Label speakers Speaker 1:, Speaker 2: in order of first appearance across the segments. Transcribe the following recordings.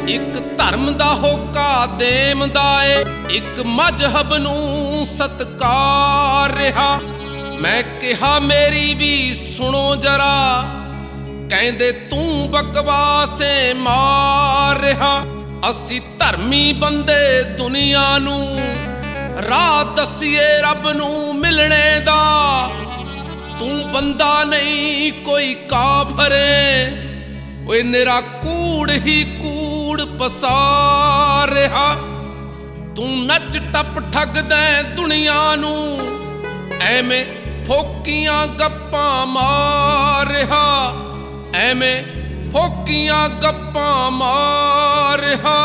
Speaker 1: एक धर्म दा होका देमदा ए, एक मजहब नूं सत्कार रहा। मैं कहा मेरी भी सुनो जरा, कहंदे तू बकवासे मार रहा। असी धर्मी बंदे दुनिया नूं राह दसीए रब नूं मिलने दा। तू बंदा नहीं कोई काफरे, ओए निरा कूड़ ही कूड़ पसार रहा। तू नच टप ठग दे दुनिया नूं, एवें फोकियां गप्पां मार रहा। एवें फोकियां गप्पां मार रहा।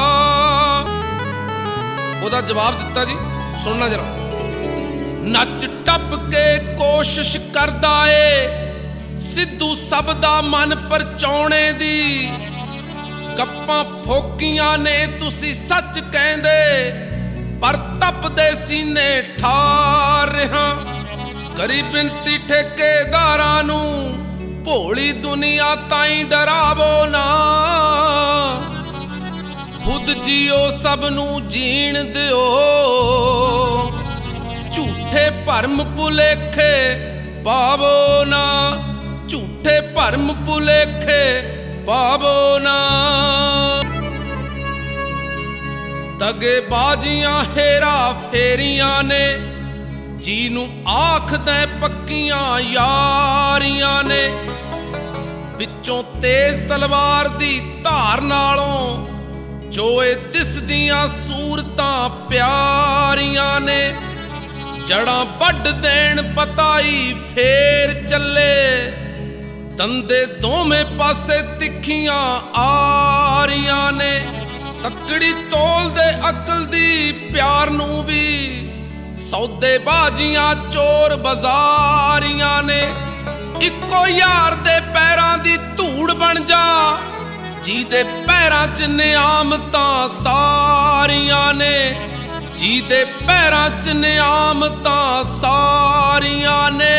Speaker 1: ओदा जवाब दिता जी, सुनना जरा। नच टप के कोशिश करदा ए सिद्धू सब दा मन परचाउणे दी। गप्पां फोकियां ने तुसी सच कहंदे, पर तपदे सीने ठार रहा। करी बिनती ठेकेदारां नूं, भोली दुनिया ताईं डरावो ना। खुद जियो सब नूं जीण दिओ, झूठे भरम भुलेखे पावो ना। झूठे भरम भुलेखे पावो ना। दगेबाजियां हेरा फेरियां ने, जीनू आखदे पक्कियां यारियां ने। विचों तेज तलवार दी धार नालों जोए दिसदियां सूरतां प्यारियां ने। जड़ां वड्ड देण पताई फेर चले, दंदे दोवें पासे तिखियां आरियां ने। तकड़ी तोल दे अकल दी प्यार नूं भी, सौदेबाजियां चोर बाजारियां ने। इक्को यार दे पैरां दी धूड़ बन जा, जीदे पैरां च नियामतां सारियां ने। जीदे पैरां च नियामतां सारियां ने।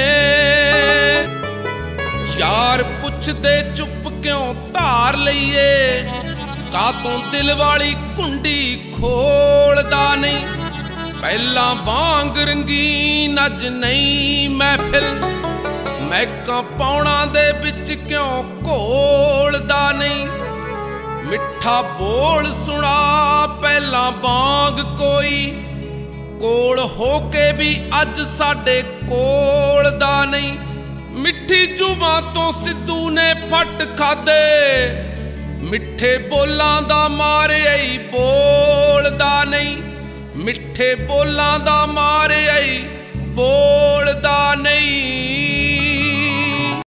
Speaker 1: यार पुछदे चुप क्यों धार लईए, कातों दिल वाली कुंडी खोलदा नहीं। पहला वांग रंगीन अज नहीं महफिल, महकां पौणा दे विच क्यों घोलदा नहीं। मिठा बोल सुना पहला बांग कोई, कोल होके भी अज साडे कोल दा नहीं। मिठी जुबां तो सिद्धू ने फट खादे, मिठे बोलां दा मारिया ही बोलदा नहीं। मिठे बोलां दा मारिया ही बोलदा नहीं।